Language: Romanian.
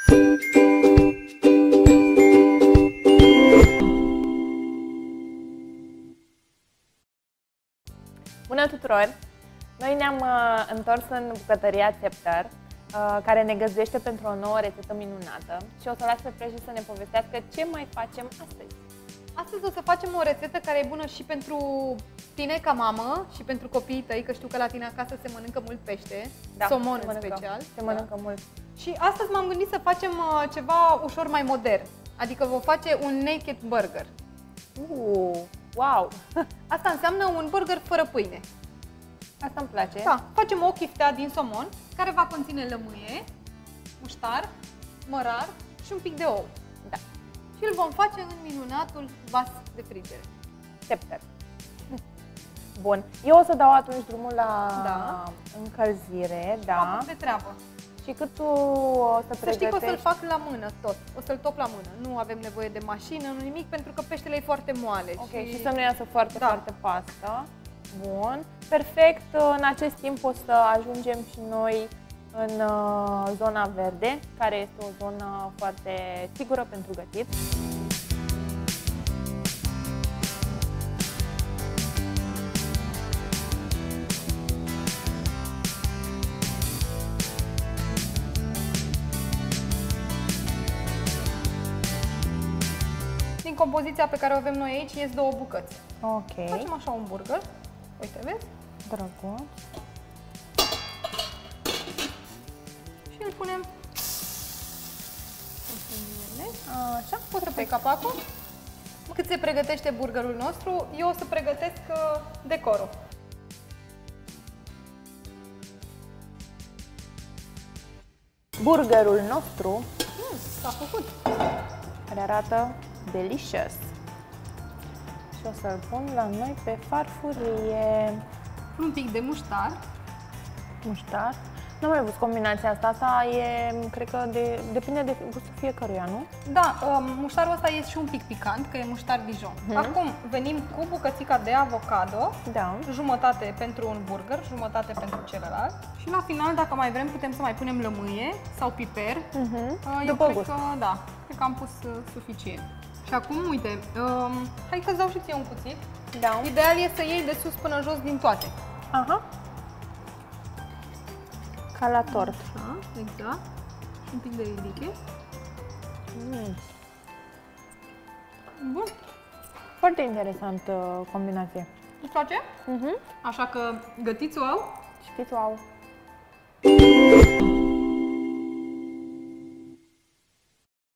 Bună tuturor! Noi ne-am întors în bucătăria Țepter, care ne găzduiește pentru o nouă rețetă minunată și o să las pe Prăji să ne povestească ce mai facem astăzi. Astăzi o să facem o rețetă care e bună și pentru tine ca mamă și pentru copiii tăi, că știu că la tine acasă se mănâncă mult pește, somon în special. Se mănâncă mult. Și astăzi m-am gândit să facem ceva ușor mai modern, adică vom face un naked burger. Wow! Asta înseamnă un burger fără pâine. Asta îmi place. Da, facem o chiftea din somon, care va conține lămâie, muștar, mărar și un pic de ou. Da. Și îl vom face în minunatul vas de frigere. Țepter. Bun. Eu o să dau atunci drumul la încălzire, da. De treabă. Și cât tu o să pregătești? Să știi că o să-l fac la mână tot. O să-l top la mână. Nu avem nevoie de mașină, nu nimic, pentru că peștele e foarte moale. Ok, și să nu iasă foarte, foarte pastă. Bun. Perfect. În acest timp o să ajungem și noi în zona verde, care este o zonă foarte sigură pentru gătit. Din compoziția pe care o avem noi aici ies două bucăți. Ok. Facem așa un burger. Uite, vezi? Drăguț. Și îl punem. Așa. Poți să pui capacul. Cât se pregătește burgerul nostru, eu o să pregătesc decorul. Burgerul nostru S-a făcut. care arată delicious. Și o să-l pun la noi pe farfurie. Un pic de muștar. Muștar. Nu am mai văzut combinația asta. Asta e, cred că depinde de gustul fiecăruia, nu? Da, muștarul ăsta e și un pic picant, că e muștar Dijon. Acum venim cu bucățica de avocado, jumătate pentru un burger, jumătate pentru celălalt. Și la final, dacă mai vrem, putem să mai punem lămâie sau piper. După gust. Da, cred că am pus suficient. Și acum, uite, hai că-ți dau și ție un cuțit. Da. Ideal e să iei de sus până jos din toate. Aha. Ca la tort. Așa, exact. Și un pic de ridiche. Bun. Foarte interesant combinație. Îți place? Așa că gătiți-o au. Știți, wow.